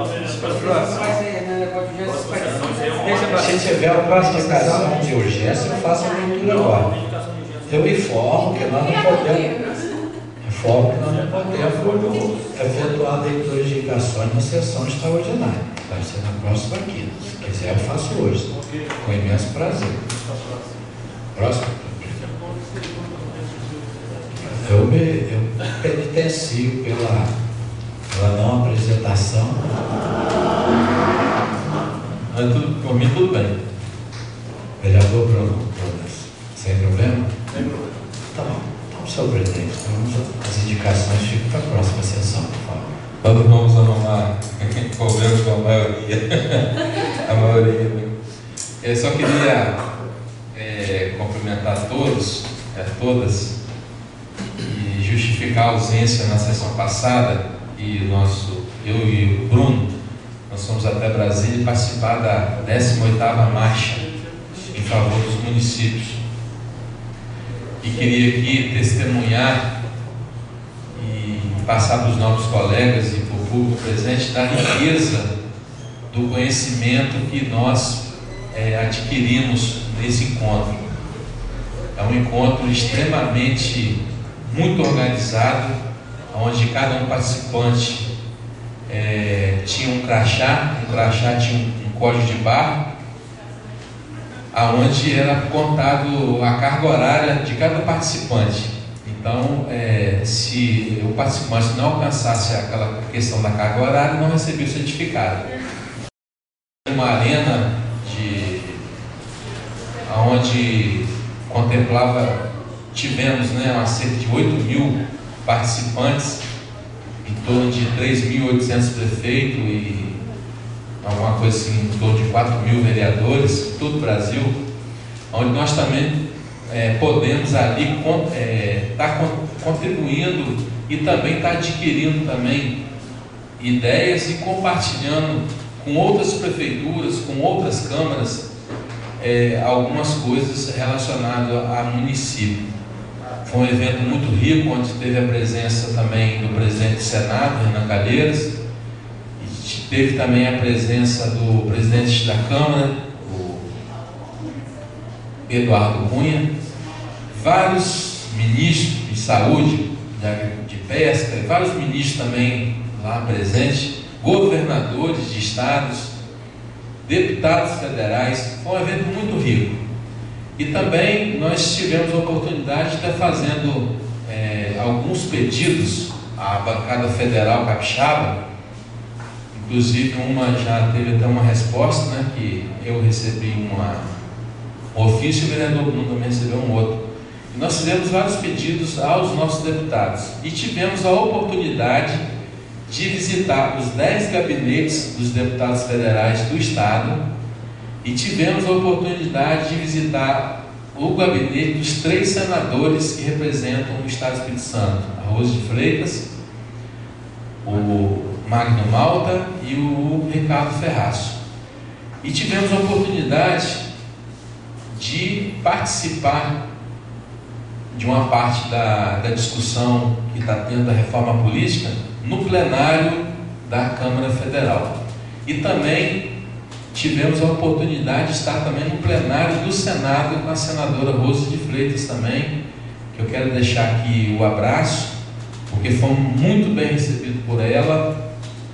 Se tiver uma classificação de urgência, eu faço a leitura agora. Eu informo que nós não podemos, informo que nós não podemos efetuar a leitura de indicações na sessão extraordinária. Vai ser na próxima quinta. Se quiser, eu faço hoje. Com imenso prazer. Próximo. Eu me eu penitencio pela, pela não apresentação. Mas tudo, por mim tudo bem. Vereador Bruno, sem problema? Sem problema. Tá bom. Então, senhor presidente, então, as indicações ficam para a próxima sessão, por favor. Nós vamos arrumar problemas com a maioria. A maioria. Né? Eu só queria é, cumprimentar todos, é, todas, e justificar a ausência na sessão passada. E nosso, eu e o Bruno, nós fomos até Brasília participar da décima oitava marcha em favor dos municípios. E queria aqui testemunhar e passar para os novos colegas e para o público presente da riqueza do conhecimento que nós é, adquirimos nesse encontro. É um encontro extremamente muito organizado, onde cada um participante é, tinha um crachá, um crachá tinha um, um código de barra, aonde era contado a carga horária de cada participante. Então, é, se o participante não alcançasse aquela questão da carga horária, não recebia o certificado. Uma arena de, onde contemplava, tivemos né, uma cerca de oito mil participantes, em torno de três mil e oitocentos prefeitos e alguma coisa assim, em torno de quatro mil vereadores, todo o Brasil, onde nós também é, podemos ali estar é, tá contribuindo e também estar tá adquirindo também ideias e compartilhando com outras prefeituras, com outras câmaras, é, algumas coisas relacionadas a município. Foi um evento muito rico, onde teve a presença também do presidente do Senado, Renan Calheiros, e teve também a presença do presidente da Câmara, o Eduardo Cunha, vários ministros de saúde, de pesca, e vários ministros também lá presentes, governadores de estados, deputados federais. Foi um evento muito rico. E também nós tivemos a oportunidade de estar fazendo é, alguns pedidos à bancada federal capixaba. Inclusive uma já teve até uma resposta, né, que eu recebi uma, um ofício e o vereador Bruno também recebeu um outro. E nós fizemos vários pedidos aos nossos deputados e tivemos a oportunidade de visitar os dez gabinetes dos deputados federais do estado e tivemos a oportunidade de visitar o gabinete dos três senadores que representam o estado do Espírito Santo, a Rose de Freitas, o Magno Malta e o Ricardo Ferraço. E tivemos a oportunidade de participar de uma parte da, da discussão que está tendo da reforma política no plenário da Câmara Federal. E também tivemos a oportunidade de estar também no plenário do Senado com a senadora Rose de Freitas também, que eu quero deixar aqui o abraço, porque fomos muito bem recebidos por ela.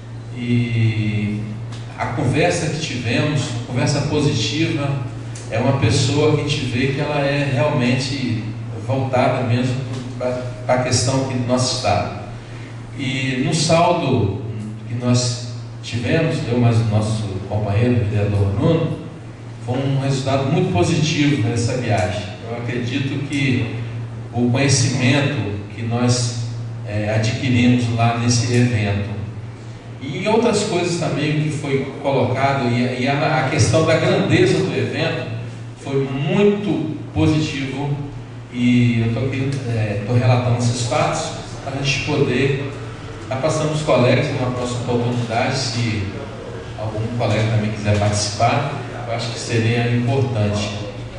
E a conversa que tivemos, conversa positiva, é uma pessoa que a gente vê que ela é realmente voltada mesmo para a questão aqui do nosso estado. E no saldo que nós tivemos, eu mais o nosso companheiro, o vereador Bruno, foi um resultado muito positivo nessa viagem. Eu acredito que o conhecimento que nós é, adquirimos lá nesse evento e em outras coisas também que foi colocado, e, e a, a questão da grandeza do evento foi muito positivo, e eu estou é, relatando esses fatos para a gente poder estar tá passando os colegas numa próxima oportunidade. Se algum colega também quiser participar, eu acho que seria importante.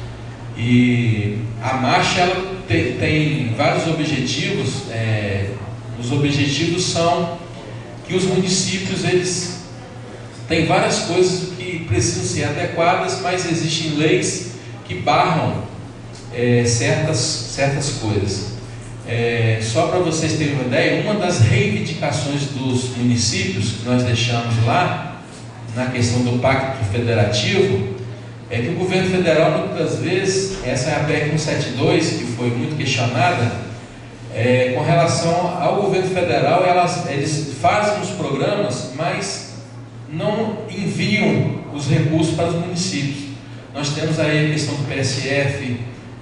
E a marcha ela tem, tem vários objetivos. É, os objetivos são que os municípios eles têm várias coisas que precisam ser adequadas, mas existem leis que barram é, certas, certas coisas. É, só para vocês terem uma ideia, uma das reivindicações dos municípios que nós deixamos lá, na questão do Pacto Federativo, é que o governo federal, muitas vezes, essa é a P E C cento e setenta e dois, que foi muito questionada, é, com relação ao governo federal, elas, eles fazem os programas, mas não enviam os recursos para os municípios. Nós temos aí a questão do P S F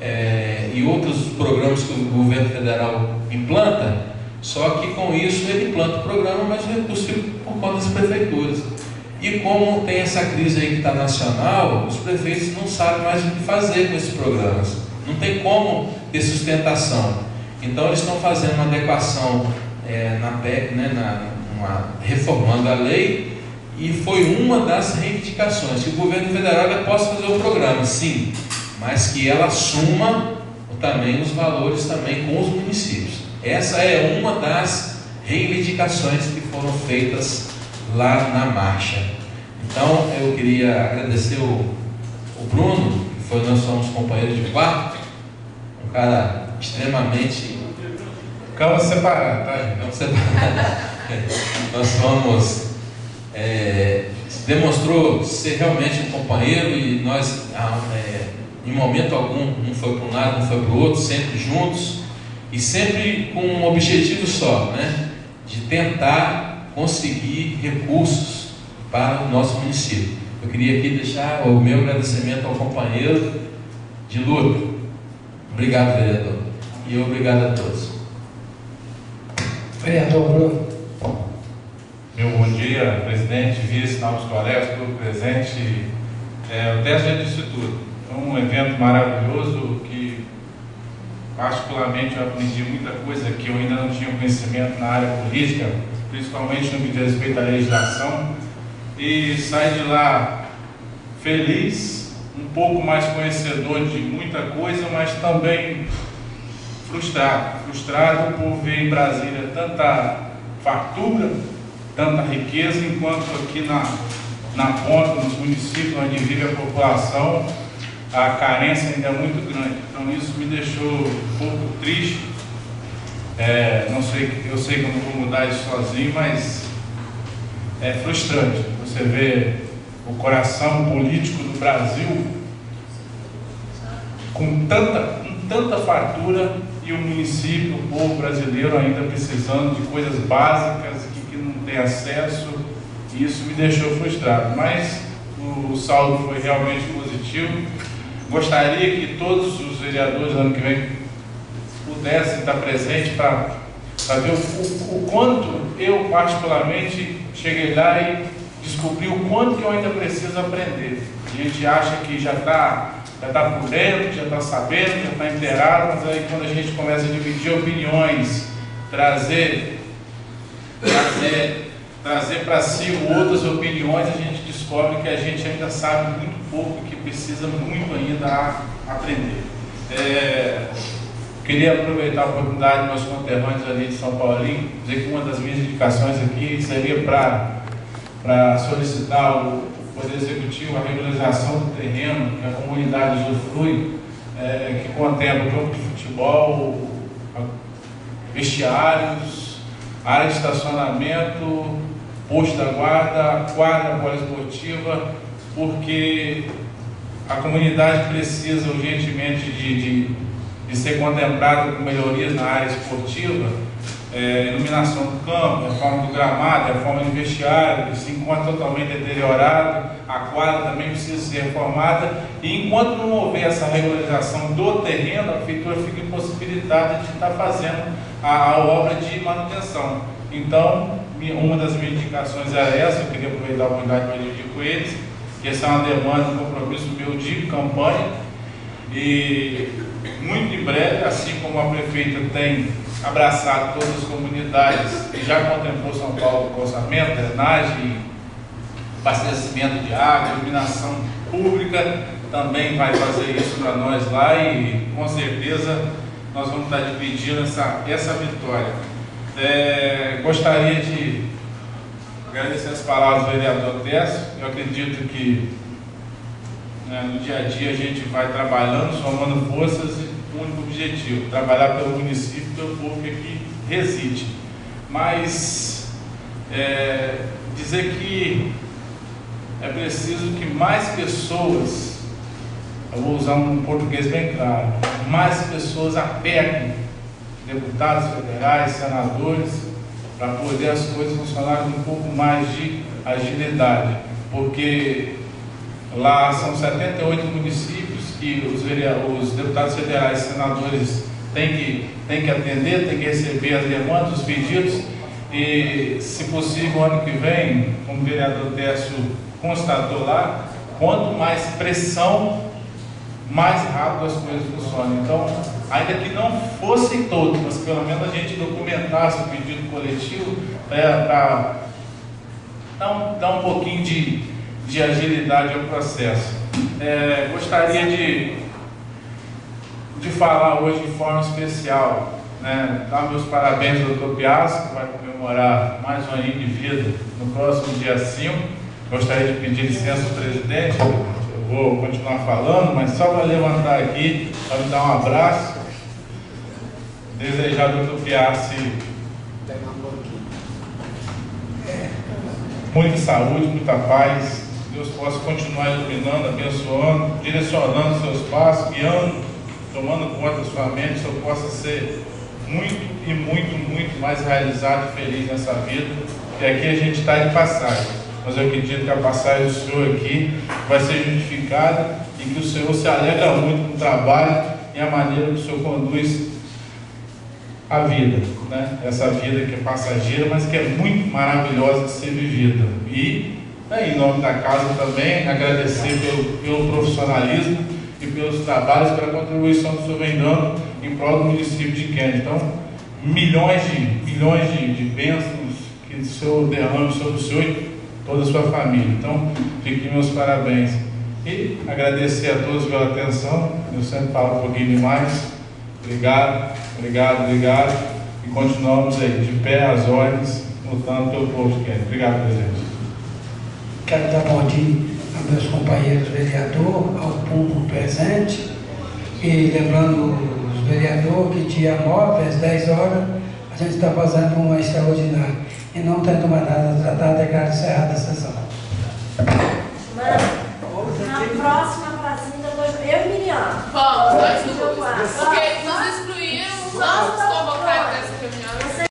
é, e outros programas que o governo federal implanta, só que com isso ele implanta o programa, mas o recurso fica por conta das prefeituras. E como tem essa crise aí que está nacional, os prefeitos não sabem mais o que fazer com esses programas. Não tem como ter sustentação. Então eles estão fazendo uma adequação é, na P E C, né, na, uma, reformando a lei, e foi uma das reivindicações, que o governo federal possa fazer o programa, sim, mas que ela assuma também os valores também com os municípios. Essa é uma das reivindicações que foram feitas lá na marcha. Então eu queria agradecer o, o Bruno, que foi nós somos companheiros de quarto, um cara extremamente cama separada, tá? Cama separada. Nós fomos é, demonstrou ser realmente um companheiro, e nós é, em momento algum um foi para um lado, um foi para o outro, sempre juntos e sempre com um objetivo só, né? De tentar conseguir recursos para o nosso município. Eu queria aqui deixar o meu agradecimento ao companheiro de luta. Obrigado, vereador, e obrigado a todos. Vereador Bruno. Meu bom dia, presidente, vice, novos colegas, todo presente. É, o teste disso tudo. É um evento maravilhoso que, particularmente, eu aprendi muita coisa que eu ainda não tinha conhecimento na área política, principalmente no que diz respeito à legislação, e saí de lá feliz, um pouco mais conhecedor de muita coisa, mas também frustrado, frustrado por ver em Brasília tanta fartura, tanta riqueza, enquanto aqui na, na ponta, nos municípios onde vive a população, a carência ainda é muito grande. Então isso me deixou um pouco triste. É, não sei, eu sei que eu não vou mudar isso sozinho, mas é frustrante. Você vê o coração político do Brasil com tanta, com tanta fartura e o município, o povo brasileiro ainda precisando de coisas básicas que, que não tem acesso, e isso me deixou frustrado. Mas o, o saldo foi realmente positivo. Gostaria que todos os vereadores ano que vem pudessem estar presentes para ver o, o, o quanto eu particularmente cheguei lá e descobri o quanto que eu ainda preciso aprender. A gente acha que já está já tá por dentro, já está sabendo, já está inteirado, mas aí quando a gente começa a dividir opiniões, trazer, trazer, trazer para si outras opiniões, a gente descobre que a gente ainda sabe muito pouco e que precisa muito ainda aprender. É, queria aproveitar a oportunidade dos meus conterrâneos ali de São Paulinho, dizer que uma das minhas indicações aqui seria para para solicitar o Poder Executivo a regularização do terreno que a comunidade usufrui, é, que contempla campo de futebol, vestiários, área de estacionamento, posto da guarda, quadra poliesportiva, porque a comunidade precisa urgentemente de, de, de ser contemplada com melhorias na área esportiva. É, iluminação do campo, reforma do gramado, reforma do vestiário, que se encontra totalmente deteriorado, a quadra também precisa ser reformada, e enquanto não houver essa regularização do terreno, a prefeitura fica impossibilitada de estar fazendo a, a obra de manutenção. Então, uma das minhas indicações era essa, eu queria aproveitar a oportunidade para dividir com eles, que essa é uma demanda, um compromisso meu de campanha, e muito em breve, assim como a prefeita tem abraçado todas as comunidades e já contemplou São Paulo com orçamento, drenagem, abastecimento de água, iluminação pública, também vai fazer isso para nós lá e com certeza nós vamos estar dividindo essa, essa vitória. É, gostaria de agradecer as palavras do vereador Décio. Eu acredito que, né, no dia a dia a gente vai trabalhando, somando forças e o único objetivo, trabalhar pelo município, pelo povo que aqui reside. Mas é, dizer que é preciso que mais pessoas, eu vou usar um português bem claro, mais pessoas apertem deputados federais, senadores, para poder as coisas funcionarem com um pouco mais de agilidade, porque lá são setenta e oito municípios que os, os deputados federais e senadores têm que, têm que atender, têm que receber as demandas, os pedidos, e, se possível, ano que vem, como o vereador Décio constatou lá, quanto mais pressão, mais rápido as coisas funcionam. Então, ainda que não fossem todos, mas pelo menos a gente documentasse o pedido coletivo para dar, um, dar um pouquinho de, de agilidade ao processo. É, gostaria de, de falar hoje de forma especial, né, dar meus parabéns ao doutor Piazza, que vai comemorar mais um aninho de vida no próximo dia cinco. Gostaria de pedir licença ao presidente, eu vou continuar falando, mas só para levantar aqui, para me dar um abraço, desejar ao doutor Piazza muita saúde, muita paz, Deus possa continuar iluminando, abençoando, direcionando seus passos, guiando, tomando conta da sua mente, que o senhor possa ser muito e muito, muito mais realizado e feliz nessa vida, e aqui a gente está de passagem, mas eu acredito que a passagem do senhor aqui vai ser justificada e que o senhor se alegra muito com o trabalho e a maneira que o senhor conduz a vida, né? Essa vida que é passageira, mas que é muito maravilhosa de ser vivida. E, né, em nome da casa também, agradecer pelo, pelo profissionalismo e pelos trabalhos, pela contribuição que o senhor vem dando em prol do município de Kennedy. Então, milhões de, milhões de, de bênçãos que o senhor derrame sobre o senhor e toda a sua família. Então, fiquem meus parabéns. E agradecer a todos pela atenção. Eu sempre falo um pouquinho demais. Obrigado, obrigado, obrigado. E continuamos aí, de pé às ordens, lutando pelo povo de Kennedy. Obrigado, presidente. Quero dar bom dia aos meus companheiros vereadores, ao público presente, e lembrando os vereadores que dia nove às dez horas a gente está fazendo uma extraordinária. E não tendo mais nada a tratar, declaro encerrada a sessão. Na próxima pracinha, eu e Miriam. Vamos, nós duas. Porque nos excluíram. Nós